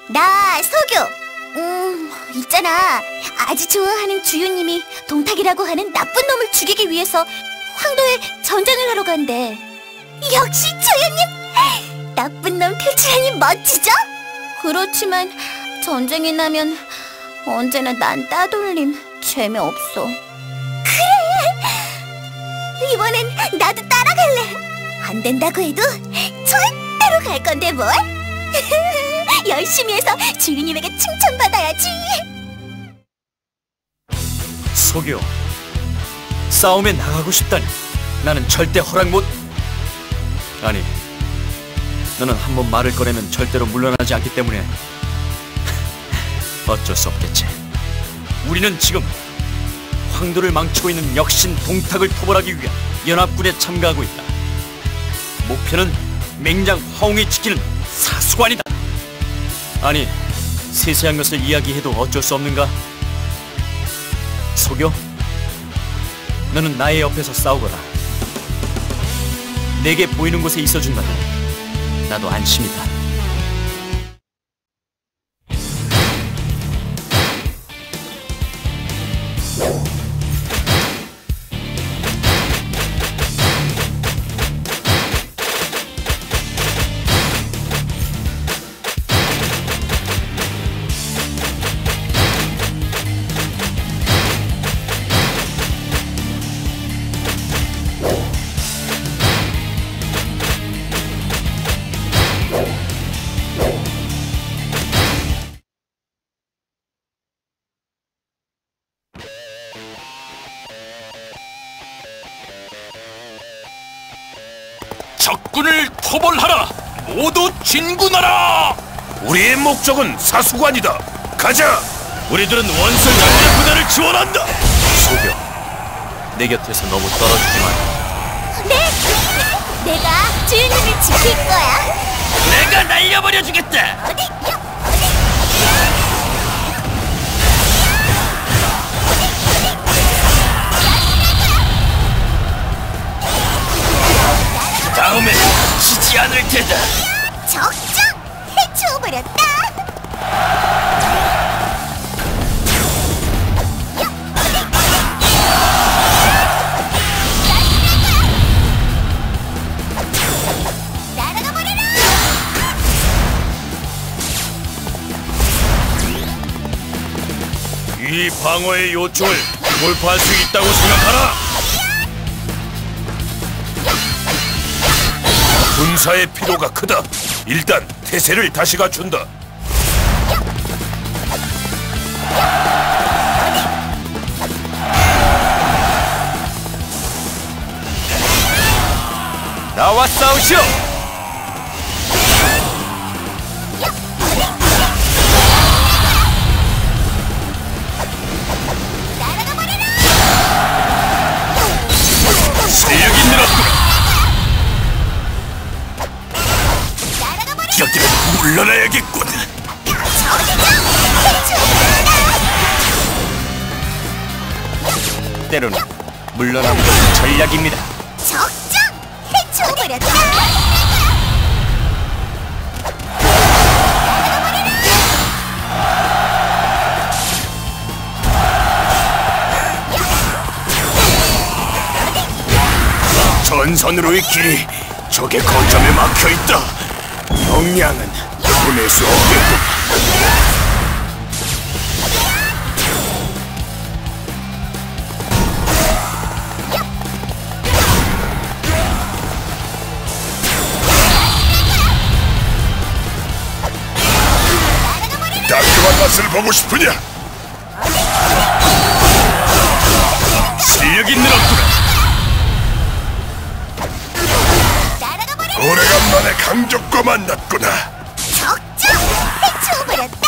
나 서교. 있잖아. 아주 좋아하는 주유님이 동탁이라고 하는 나쁜 놈을 죽이기 위해서 황도에 전쟁을 하러 간대. 역시 주유님! 나쁜 놈 탈출하니 멋지죠? 그렇지만 전쟁이 나면 언제나 난 따돌림. 재미없어. 그래! 이번엔 나도 따라갈래. 안 된다고 해도 절대로 갈 건데 뭘? 열심히 해서 주인님에게 칭찬받아야지. 소교, 싸움에 나가고 싶다니 나는 절대 허락 못... 아니, 너는 한번 말을 꺼내면 절대로 물러나지 않기 때문에 어쩔 수 없겠지. 우리는 지금 황도를 망치고 있는 역신 동탁을 토벌하기 위한 연합군에 참가하고 있다. 목표는 맹장 화웅이 지키는 사수관이다. 아니, 세세한 것을 이야기해도 어쩔 수 없는가? 소교, 너는 나의 옆에서 싸우거라. 내게 보이는 곳에 있어준다면 나도 안심이다. 적군을 토벌하라! 모두 진군하라! 우리의 목적은 사수관이다. 가자! 우리들은 원수 연대 부대를 지원한다! 소교, 내 곁에서 너무 떨어지지 마. 네! 내가 주인님을 지킬 거야. 내가 날려버려 주겠다! 어디? 다음엔 지지 않을 테다! 적장! 해치워버렸다! 날아가버려라! 이 방어의 요청을 돌파할 수 있다고 생각하나? 군사의 피로가 크다. 일단 태세를 다시 갖춘다. 나와 싸우시오! 세력이 늘었구나. 여기는 물러나야겠군. 때로는 물러나는 것도 전략입니다. 적장! 해치워버렸다! 전선으로의 길이 적의 거점에 막혀있다. 영양은 보낼 수 없겠군. 따끔한 맛을 보고 싶으냐? 실력이 늘었구나. 오래간만에 강적과 만났구나. 적장! 해치워버렸다!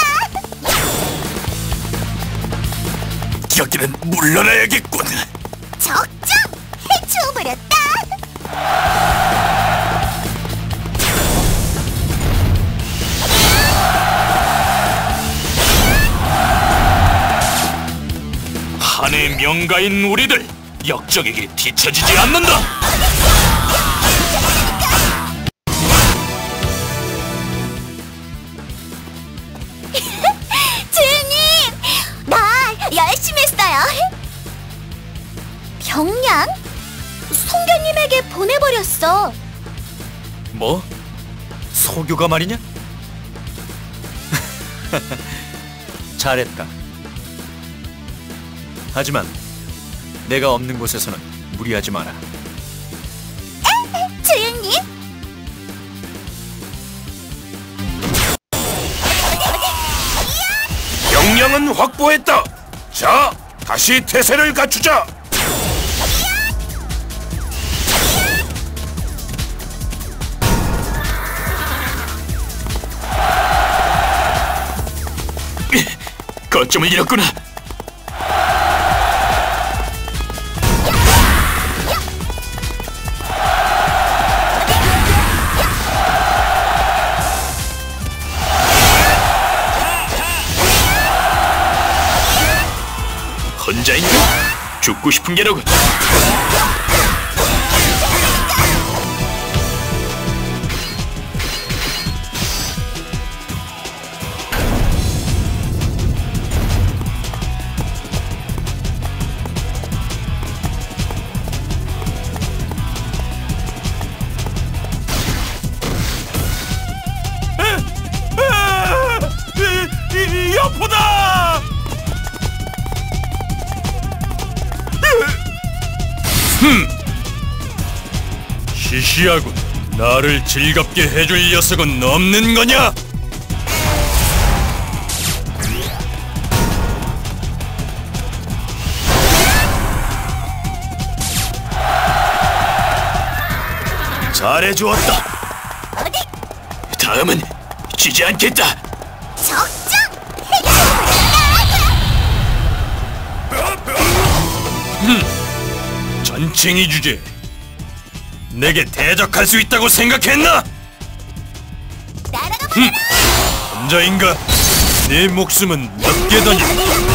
여기는 물러나야겠군. 적장! 해치워버렸다! 한의 명가인 우리들 역적에게 뒤처지지 않는다. 뭐? 소교가 말이냐? 잘했다. 하지만 내가 없는 곳에서는 무리하지 마라. 주인님. 역량은 확보했다. 자, 다시 태세를 갖추자. 거점을 잃었구나. 혼자인가? 죽고 싶은 게로군. 여포다! 시시하군. 나를 즐겁게 해줄 녀석은 없는 거냐? 잘해주었다. 다음은 지지 않겠다. 적장. 전쟁이 주제. 내게 대적할 수 있다고 생각했나? 날아가 버려. 혼자인가? 네 목숨은 몇 개더냐?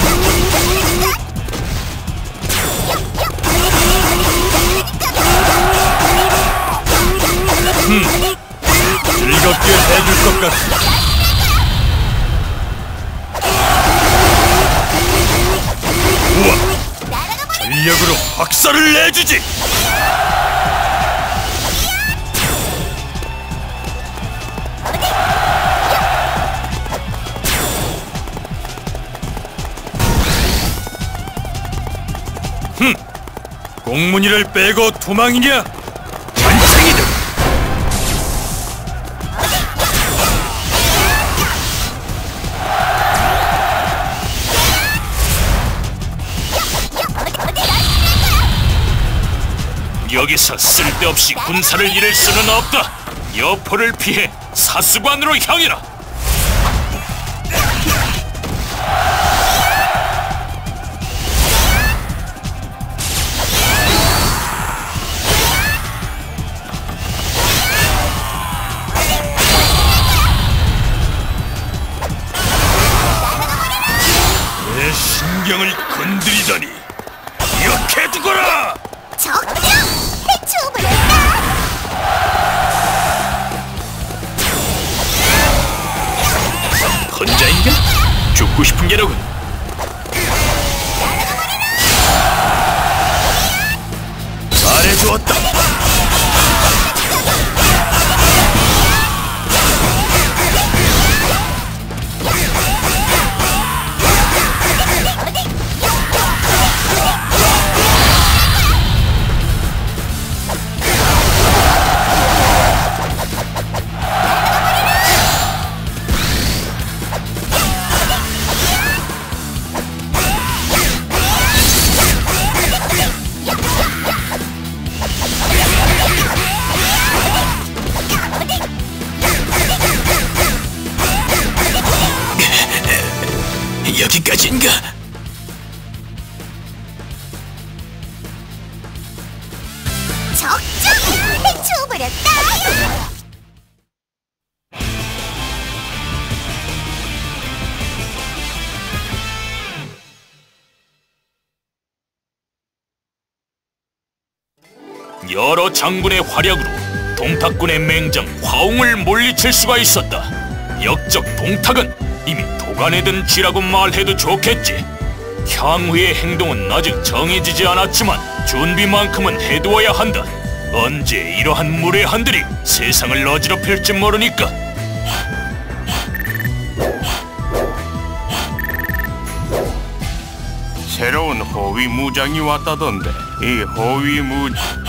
즐겁게 해줄 것 같아. 우와! 전력으로 확살을 내주지! 공문이를 빼고 도망이냐? 전쟁이다! 여기서 쓸데없이 군사를 잃을 수는 없다. 여포를 피해 사수관으로 향해라. 내 신경을 건드리다니. 이렇게 두거라. 적장. 해치워버렸다. 혼자인가? 죽고 싶은 게로군. 잘해주었다. 여기까지인가? 적장. 해치워버렸다. 여러 장군의 활약으로 동탁군의 맹장 화웅을 물리칠 수가 있었다. 역적 동탁은 이미 도간에 든 쥐라고 말해도 좋겠지. 향후의 행동은 아직 정해지지 않았지만 준비만큼은 해두어야 한다. 언제 이러한 무례한들이 세상을 어지럽힐지 모르니까. 새로운 호위 무장이 왔다던데 이 호위 무...